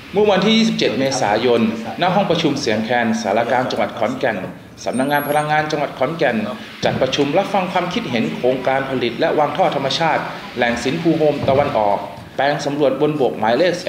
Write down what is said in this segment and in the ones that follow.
เมื่อวันที่ 27 เมษายน ณ ห้องประชุมเสียงแคนสารกลางจังหวัดขอนแก่น สำนักงานพลังงานจังหวัดขอนแก่นจัดประชุมรับฟังความคิดเห็นโครงการผลิตและวางท่อธรรมชาติแหล่งสินภูโฮมตะวันออกแปลงสำรวจบนบกหมายเลข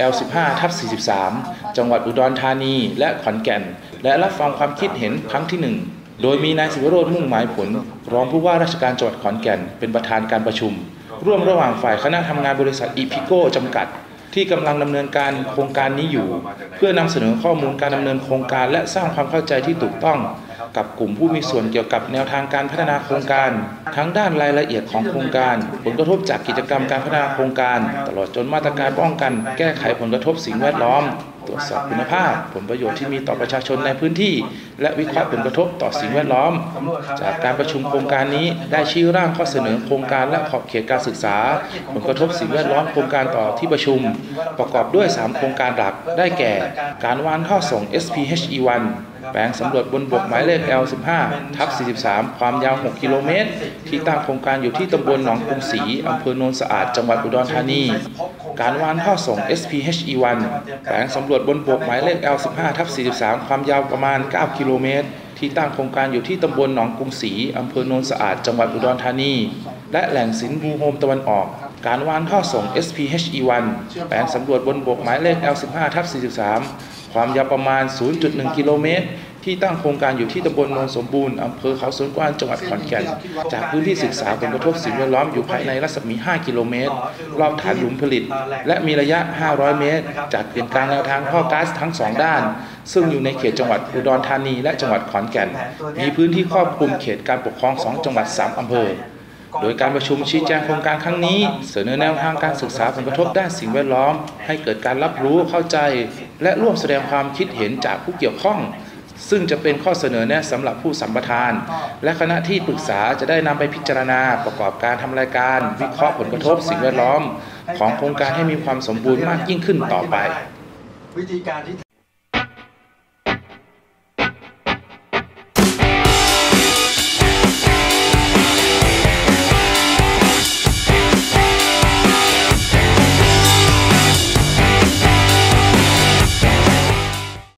L15/43 จังหวัดอุดรธานีและขอนแก่นและรับฟังความคิดเห็นครั้งที่ 1 โดยมีนายศิวโรจน์มุ่งหมายผลรองผู้ว่าราชการจังหวัดขอนแก่นเป็นประธานการประชุมร่วมระหว่างฝ่ายคณะทำงานบริษัทอีพิโก้จำกัดที่กำลังดำเนินการโครงการนี้อยู่เพื่อนำเสนอข้อมูลการดำเนินโครงการและสร้างความเข้าใจที่ถูกต้องกับกลุ่มผู้มีส่วนเกี่ยวกับแนวทางการพัฒนาโครงการทั้งด้านรายละเอียดของโครงการผลกระทบจากกิจกรรมการพัฒนาโครงการตลอดจนมาตรการป้องกันแก้ไขผลกระทบสิ่งแวดล้อมตรวจสอบคุณภาพผลประโยชน์ที่มีต่อประชาชนในพื้นที่และวิเคราะห์ผลกระทบต่อสิ่งแวดล้อมจากการประชุมโครงการนี้ได้ชี้ร่างข้อเสนอโครงการและขอบเขตการศึกษาผลกระทบสิ่งแวดล้อมโครงการต่อที่ประชุมประกอบด้วย3โครงการหลักได้แก่การวางท่อส่ง SPHE1 แปลงสำรวจบนบกหมายเลข L15/43 ความยาว6 กิโลเมตรที่ตั้งโครงการอยู่ที่ตำบลหนองกรุงศรีอำเภอโนนสะอาดจังหวัดอุดรธานีการวางท่อส่ง SPHE1 แปลงสำรวจบนบกหมายเลข L15/43 ความยาวประมาณ9 กิโลเมตรที่ตั้งโครงการอยู่ที่ตำบลหนองกรุงศรีอำเภอโนนสะอาดจังหวัดอุดรธานีและแหล่งสินภูโฮมตะวันออกการวางท่อส่ง SPHE1 แปลงสำรวจบนบกหมายเลข L15/43 ความยาวประมาณ 0.1 กิโลเมตรที่ตั้งโครงการอยู่ที่ตำบลโนนสมบูรณ์อำเภอเขาสวนกวางจังหวัดขอนแก่นจากพื้นที่ศึกษาผลกระทบสิ่งแวดล้อมอยู่ภายในรัศมี 5 กิโลเมตรรอบฐานหลุมผลิตและมีระยะ 500 เมตรจากเกณฑ์กลางแนวทางท่อก๊าซทั้ง2ด้านซึ่งอยู่ในเขตจังหวัดอุดรธานีและจังหวัดขอนแก่นมีพื้นที่ครอบคลุมเขตการปกครอง2จังหวัด3อำเภอโดยการประชุมชี้แจงโครงการครั้งนี้เสนอแนวทางการศึกษาผลกระทบด้านสิ่งแวดล้อมให้เกิดการรับรู้เข้าใจและร่วมแสดงความคิดเห็นจากผู้เกี่ยวข้องซึ่งจะเป็นข้อเสนอแนะสำหรับผู้สัมปทานและคณะที่ปรึกษาจะได้นำไปพิจารณาประกอบการทำรายการวิเคราะห์ผลกระทบสิ่งแวดล้อมของโครงการให้มีความสมบูรณ์มากยิ่งขึ้นต่อไป